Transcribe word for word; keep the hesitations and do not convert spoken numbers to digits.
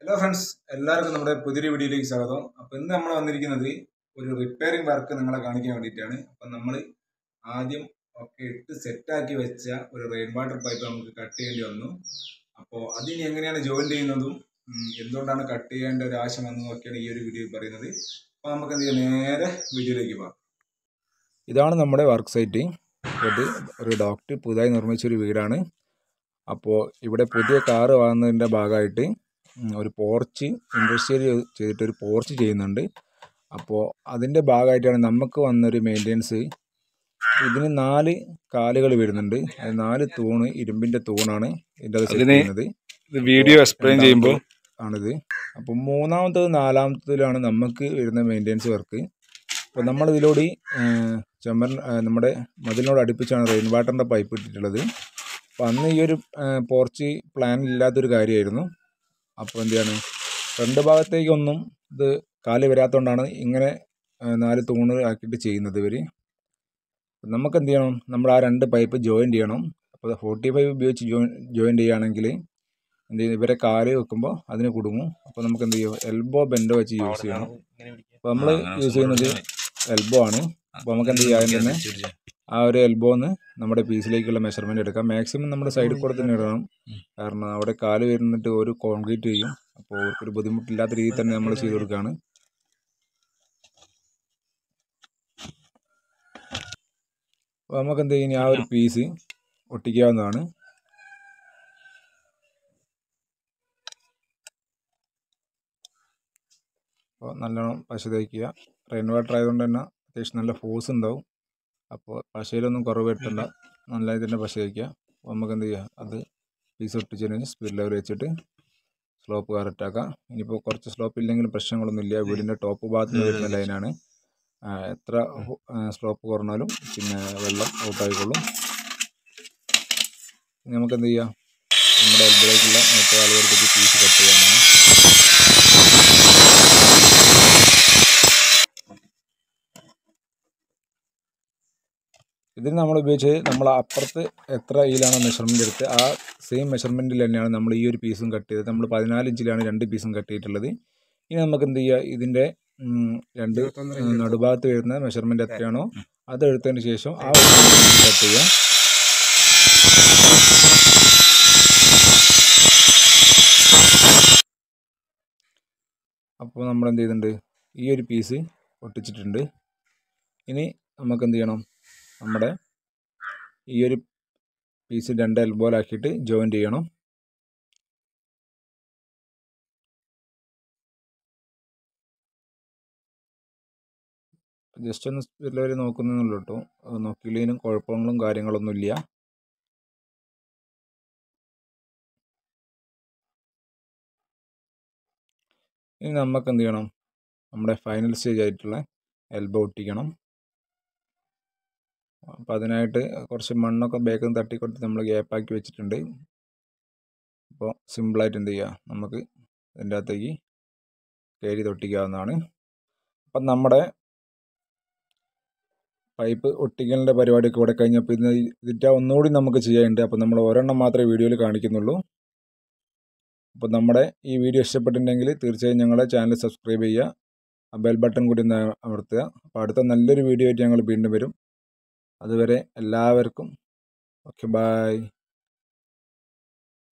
Hello friends, എല്ലാവർക്കും നമ്മുടെ പുതിയൊരു വീഡിയോയിലേക്ക് സ്വാഗതം. അപ്പോൾ ഇന്ന് നമ്മൾ വന്നിരിക്കുന്നത് ഒരു റിപ്പയറിംഗ് വർക്ക് നിങ്ങളെ കാണിക്കാൻ വേണ്ടിയിട്ടാണ്. അപ്പം നമ്മൾ ആദ്യം ഒക്കെ ഇട്ട് സെറ്റാക്കി വെച്ച ഒരു റെയിൻ വാട്ടർ പൈപ്പ് നമുക്ക് കട്ട് ചെയ്യേണ്ടി വന്നു. അപ്പോൾ അതിന് എങ്ങനെയാണ് ജോയിൻ ചെയ്യുന്നതും എന്തുകൊണ്ടാണ് കട്ട് ചെയ്യേണ്ട ഒരു ആവശ്യം വന്നതൊക്കെയാണ് ഈ ഒരു വീഡിയോയിൽ പറയുന്നത്. അപ്പോൾ നമുക്ക് എന്ത് ചെയ്യാം, നേരെ വീഡിയോയിലേക്ക് പോകാം. ഇതാണ് നമ്മുടെ വർക്ക് സൈറ്റ്. ഇത് ഒരു ഡോക്ടർ പുതുതായി നിർമ്മിച്ചൊരു വീടാണ്. അപ്പോൾ ഇവിടെ പുതിയ കാറ് വാങ്ങുന്നതിൻ്റെ ഭാഗമായിട്ട് ഒരു പോർച്ച് ഇൻഡസ്ട്രിയൽ ചെയ്തിട്ടൊരു പോർച്ച് ചെയ്യുന്നുണ്ട്. അപ്പോൾ അതിൻ്റെ ഭാഗമായിട്ടാണ് നമുക്ക് വന്നൊരു മെയിൻ്റെനൻസ്. ഇതിന് നാല് കാലുകൾ വരുന്നുണ്ട്. അത് നാല് തൂണ്, ഇരുമ്പിൻ്റെ തൂണാണ് ഇതിൻ്റെ അത് ചെയ്യുന്നത്. വീഡിയോ എക്സ്പ്ലെയിൻ ചെയ്യുമ്പോൾ ആണിത്. അപ്പോൾ മൂന്നാമത്തത് നാലാമത്തതിലാണ് നമുക്ക് വരുന്ന മെയിൻ്റെനൻസ് വർക്ക്. അപ്പോൾ നമ്മളിതിലൂടെ ചുമർ നമ്മുടെ മതിലിനോട് അടുപ്പിച്ചാണ് റെയിൻ വാട്ടറിൻ്റെ പൈപ്പ് ഇട്ടിട്ടുള്ളത്. അപ്പോൾ അന്ന് ഈ ഒരു പോർച്ച് പ്ലാൻ ഇല്ലാത്തൊരു കാര്യമായിരുന്നു. അപ്പോൾ എന്ത് ചെയ്യാണ്, ഫ്രണ്ട് ഭാഗത്തേക്കൊന്നും ഇത് കാല് വരാത്തതുകൊണ്ടാണ് ഇങ്ങനെ നാല് തൂണ് ആക്കിയിട്ട് ചെയ്യുന്നത് ഇവർ. നമുക്ക് എന്ത് ചെയ്യണം, നമ്മൾ ആ രണ്ട് പൈപ്പ് ജോയിൻ ചെയ്യണം. അപ്പോൾ ഫോർട്ടി ഫൈവ് ഉപയോഗിച്ച് ജോയിൻ ജോയിൻ ചെയ്യുകയാണെങ്കിൽ എന്ത് ചെയ്യും, ഇവരെ കാല് വെക്കുമ്പോൾ അതിന് കുടുങ്ങും. അപ്പോൾ നമുക്ക് എന്ത് ചെയ്യും, എൽബോ ബെൻഡോ വെച്ച് യൂസ് ചെയ്യണം. അപ്പോൾ നമ്മൾ യൂസ് ചെയ്യുന്നത് എൽബോ ആണ്. അപ്പോൾ നമുക്ക് എന്ത് ചെയ്യാൻ തന്നെ ആ ഒരു എൽബോന്ന് നമ്മുടെ പീസിലേക്കുള്ള മെഷർമെൻറ്റ് എടുക്കാം. മാക്സിമം നമ്മുടെ സൈഡിൽ കൂടെ തന്നെ ഇടണം. കാരണം അവിടെ കാല് വരുന്നിട്ട് ഒരു കോൺക്രീറ്റ് ചെയ്യും. അപ്പോൾ അവർക്കൊരു ബുദ്ധിമുട്ടില്ലാത്ത രീതിയിൽ തന്നെ നമ്മൾ ചെയ്ത് കൊടുക്കുകയാണ്. അപ്പോൾ നമുക്ക് എന്ത് ചെയ്യും, ആ ഒരു പീസ് ഒട്ടിക്കാവുന്നതാണ്. അപ്പോൾ നല്ലോണം പശ തേക്കുക. റെയിൻ വാട്ടർ ആയതുകൊണ്ട് തന്നെ അത്യാവശ്യം നല്ല ഫോഴ്സ് ഉണ്ടാവും. അപ്പോൾ പശയിലൊന്നും കുറവ് വരുത്തണ്ട, നല്ല ഇതിൻ്റെ പശ തേക്കുക. അപ്പോൾ നമുക്ക് എന്ത് ചെയ്യുക, അത് പീസ് ഒട്ടിച്ചതിന് കഴിഞ്ഞ് സ്പീഡ് ലെവൽ വെച്ചിട്ട് സ്ലോപ്പ് കറക്റ്റാക്കാം. ഇനിയിപ്പോൾ കുറച്ച് സ്ലോപ്പ് ഇല്ലെങ്കിലും പ്രശ്നങ്ങളൊന്നുമില്ല. വീടിൻ്റെ ടോപ്പ് ഭാഗത്ത് വരുന്ന ലൈനാണ്. എത്ര സ്ലോപ്പ് കുറഞ്ഞാലും പിന്നെ വെള്ളം ഔട്ടായിക്കൊള്ളും. നമുക്ക് എന്ത് ചെയ്യാം, നമ്മുടെ എൽബോയിലേക്കുള്ള മറ്റേ ആളുകൾക്ക് പീസ് കട്ട് ചെയ്യാനാണ്. ഇതിന് നമ്മൾ ഉപയോഗിച്ച് നമ്മൾ അപ്പുറത്ത് എത്ര ഇതിലാണ് മെഷർമെൻറ്റ് എടുത്ത് ആ സെയിം മെഷർമെൻറ്റിൽ തന്നെയാണ് നമ്മൾ ഈ ഒരു പീസും കട്ട് ചെയ്തത്. നമ്മൾ പതിനാല് ഇഞ്ചിലാണ് രണ്ട് പീസും കട്ട് ചെയ്തിട്ടുള്ളത്. ഇനി നമുക്ക് എന്ത് ചെയ്യുക, ഇതിൻ്റെ രണ്ട് നടുഭാഗത്ത് വരുന്ന മെഷർമെൻറ്റ് എത്രയാണോ അത് എടുത്തതിന് ശേഷം ആ കട്ട് ചെയ്യുക. അപ്പോൾ നമ്മൾ എന്ത് ചെയ്തിട്ടുണ്ട്, ഈ ഒരു പീസ് ഒട്ടിച്ചിട്ടുണ്ട്. ഇനി നമുക്ക് എന്ത് ചെയ്യണം, നമ്മുടെ ഈ ഒരു പീസ് രണ്ട് എൽബോയിലാക്കിയിട്ട് ജോയിൻ ചെയ്യണം. ജസ്റ്റ് ഒന്ന് എല്ലാവരും നോക്കുന്നുള്ളൂ കേട്ടോ. നോക്കിയില്ലെങ്കിലും കുഴപ്പങ്ങളും കാര്യങ്ങളൊന്നുമില്ല. ഇനി നമുക്ക് എന്ത് ചെയ്യണം, നമ്മുടെ ഫൈനൽ സ്റ്റേജ് ആയിട്ടുള്ള എൽബോ ഒട്ടിക്കണം. അപ്പോൾ അതിനായിട്ട് കുറച്ച് മണ്ണൊക്കെ ബാക്കിൽ നിന്ന് തട്ടിക്കൊടുത്ത് നമ്മൾ ഗ്യാപ്പാക്കി വെച്ചിട്ടുണ്ട്. അപ്പോൾ സിമ്പിളായിട്ട് എന്ത് ചെയ്യുക, നമുക്ക് ഇതിൻ്റെ അകത്തേക്ക് കയറി തൊട്ടിക്കാവുന്നതാണ്. അപ്പം നമ്മുടെ പൈപ്പ് ഒട്ടിക്കലിൻ്റെ പരിപാടിയൊക്കെ ഇവിടെ കഴിഞ്ഞപ്പോൾ ഇതിന് ഇതിൻ്റെ ഒന്നുകൂടി നമുക്ക് ചെയ്യാനുണ്ട്. അപ്പോൾ നമ്മൾ ഒരെണ്ണം മാത്രമേ വീഡിയോയിൽ കാണിക്കുന്നുള്ളൂ. അപ്പോൾ നമ്മുടെ ഈ വീഡിയോ ഇഷ്ടപ്പെട്ടിട്ടുണ്ടെങ്കിൽ തീർച്ചയായും ഞങ്ങളുടെ ചാനൽ സബ്സ്ക്രൈബ് ചെയ്യുക, ആ ബെൽ ബട്ടൺ കൂടി ഒന്ന് അമർത്തുക. അപ്പോൾ അടുത്ത നല്ലൊരു വീഡിയോ ആയിട്ട് ഞങ്ങൾ വീണ്ടും വരും. അതുവരെ എല്ലാവർക്കും ഓക്കെ, ബൈ.